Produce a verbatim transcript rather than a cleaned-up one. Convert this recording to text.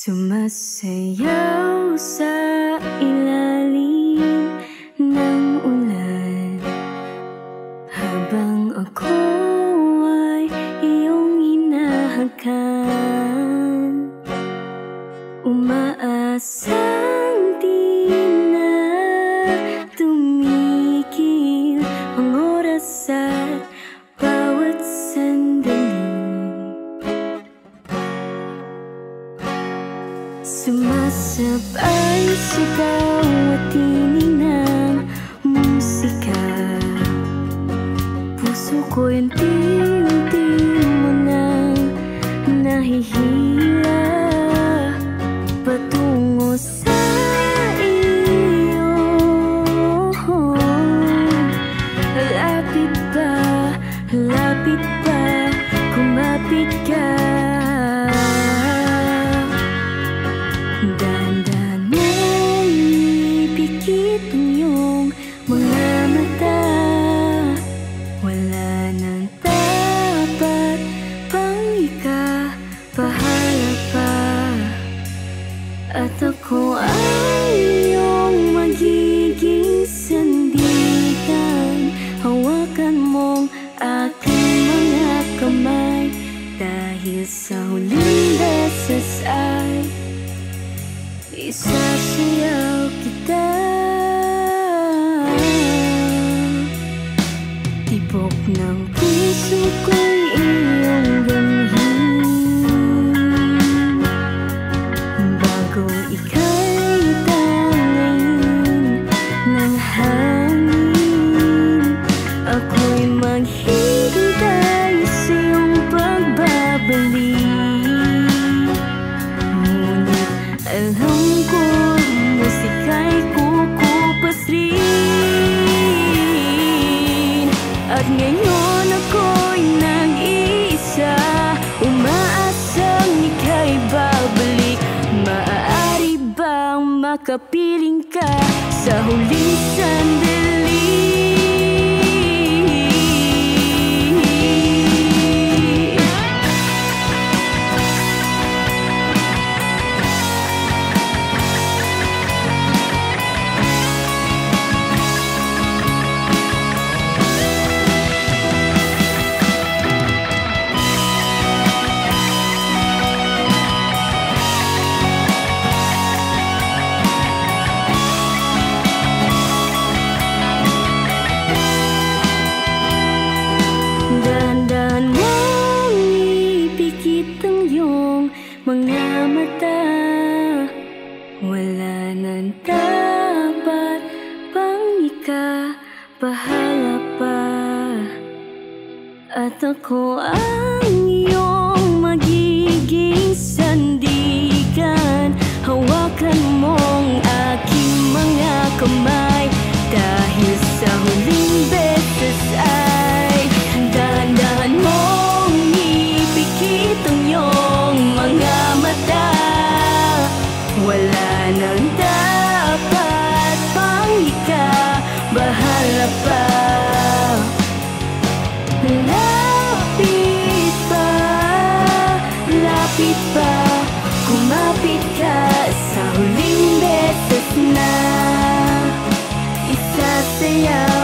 Sumasayaw sa ilalim ng ulan habang ako ay iyong hinahakan, umaasang di na tumigil ang oras at bawat sandali. Sumasabay sigaw at tinig ng musika, puso ko'y unti-unti mo nang nahihila patungo sa iyo. Lapit ba, lapit ba, kumapit ka. Dahan-dahan mong ipikit ang iyong mga mata, wala nang dapat pang ikabahala pa. At ako ay iyong magiging sandigan, hawakan mong aking mga kamay, dahil sa huling beses ay isasayaw kita. Tibok ng puso ko'y iyong damhin, bago ika'y tangayin ng hangin. Ako'y maghihintay sa iyong pagbabalik, ngunit alam ko musika'y kukupas rin. At ngayon ako'y nag-iisa, umaasang ika'y babalik. Maaari bang makapiling ka sa huling sandali? Dahan-dahan mong ipikit ang iyong mga mata, wala nang dapat pang ikabahala pa. At ako ang iyong magiging sandigan, hawakan mong aking mga kamay, dahil sa huling beses ay dahan-dahan mong ipikit ang iyong mga mata, wala nang dapat pang ikabahala pa. Lapit pa, lapit pa, kumapit ka sa huling beses na isasayaw